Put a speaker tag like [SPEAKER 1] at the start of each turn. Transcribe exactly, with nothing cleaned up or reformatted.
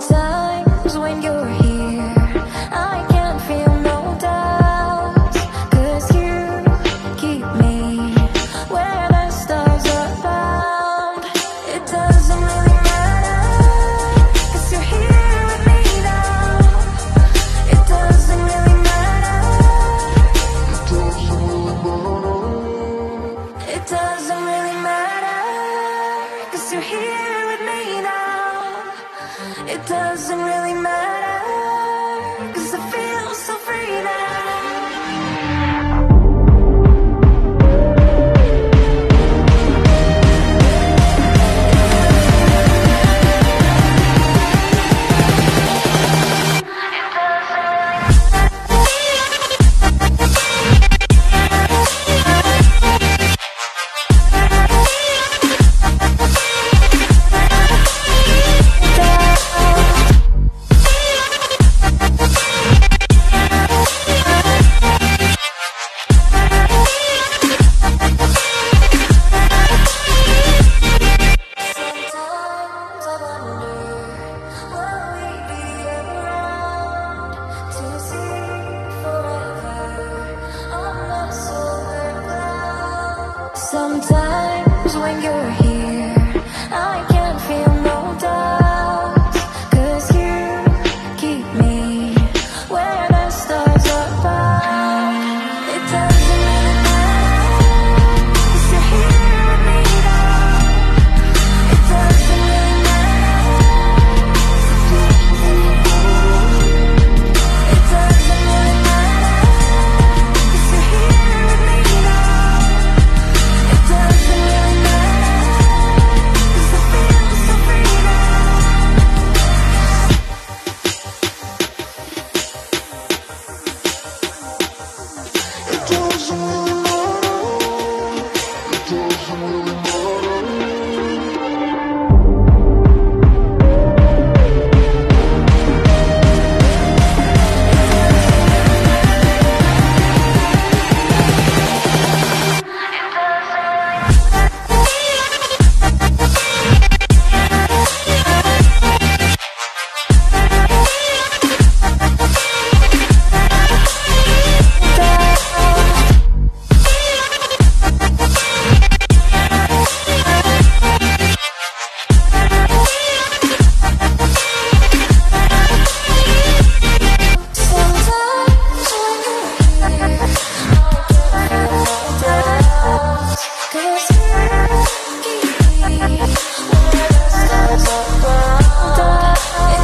[SPEAKER 1] Sometimes when you're here, I can't feel no doubts, 'cause you keep me where the stars are bound. It doesn't really matter, 'cause you're here with me now. It doesn't really matter. It doesn't really matter, 'cause you're here with me now. It doesn't really matter, 'cause I feel so free now. Sometimes when you're here, I can't feel no doubts, 'cause you keep me where the stars are bound. It doesn't really matter, 'cause you're here with me now. It doesn't really matter. It doesn't really matter, 'cause you're here with me now. It doesn't really matter, 'cause I feel so free now. It doesn't really matter. It doesn't really matter. It